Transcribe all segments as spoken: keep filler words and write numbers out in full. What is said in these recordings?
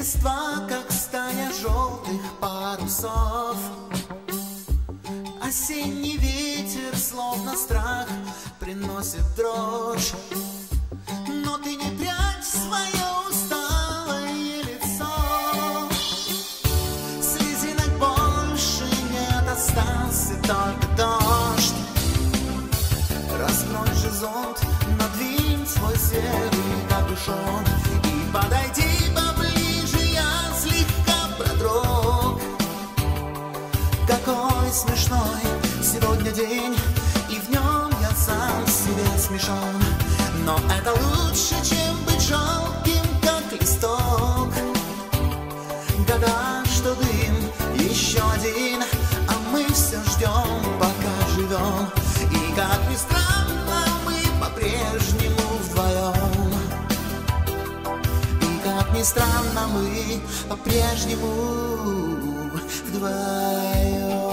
листва, как стая желтых парусов. Осенний ветер, словно страх, приносит дрожь. Но ты не прячь свое усталое лицо. Слезинок больше нет, остался только дождь. Раскрой же зонт, надвинь свой серый капюшон и подойди поближе, я слегка продрог. Какой смешной сегодня день, и в нем я сам себе смешон. Но это лучше, чем быть жалким, как листок. Года, что дым, еще один, а мы все ждем, пока живем. И как ни странно, мы по-прежнему вдвоем. И как ни странно, мы по-прежнему вдвоем.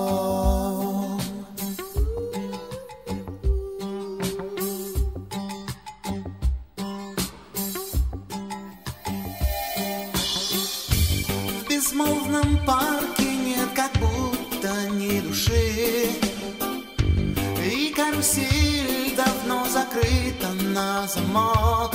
В безмолвном парке нет как будто ни души, и карусель давно закрыта на замок.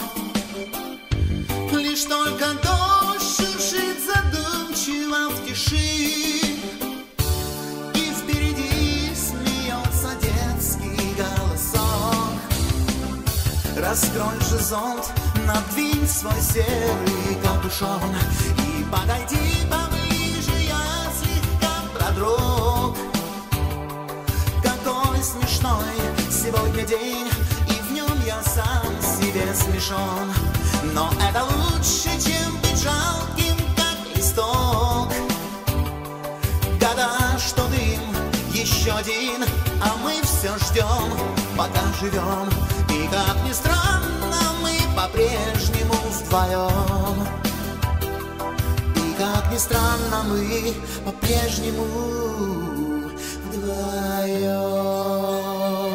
Лишь только дождь шуршит задумчиво в тиши, и впереди смеется детский голосок. Раскрой же зонт, надвинь свой серый капюшон и подойди поближе, я слегка продрог. Какой смешной сегодня день, и в нем я сам себе смешон. Но это лучше, чем быть жалким, как листок. Года, что дым, еще один, а мы все ждем, пока живем. И как ни странно, мы по-прежнему вдвоем. И как ни странно, мы по-прежнему вдвоем.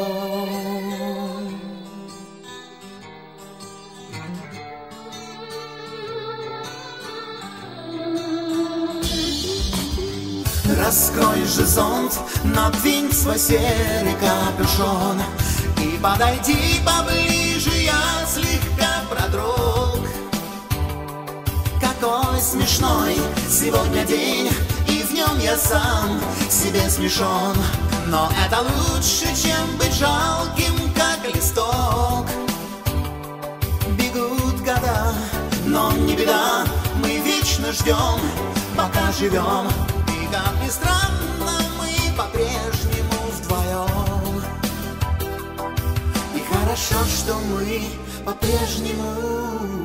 Раскрой же зонт, надвинь свой серый капюшон и подойди поближе, я слегка продрог. Какой смешной сегодня день, и в нем я сам себе смешон. Но это лучше, чем быть жалким, как листок. Бегут года, но не беда, мы вечно ждем, пока живем. И как ни странно, мы по-прежнему вдвоем. И хорошо, что мы по-прежнему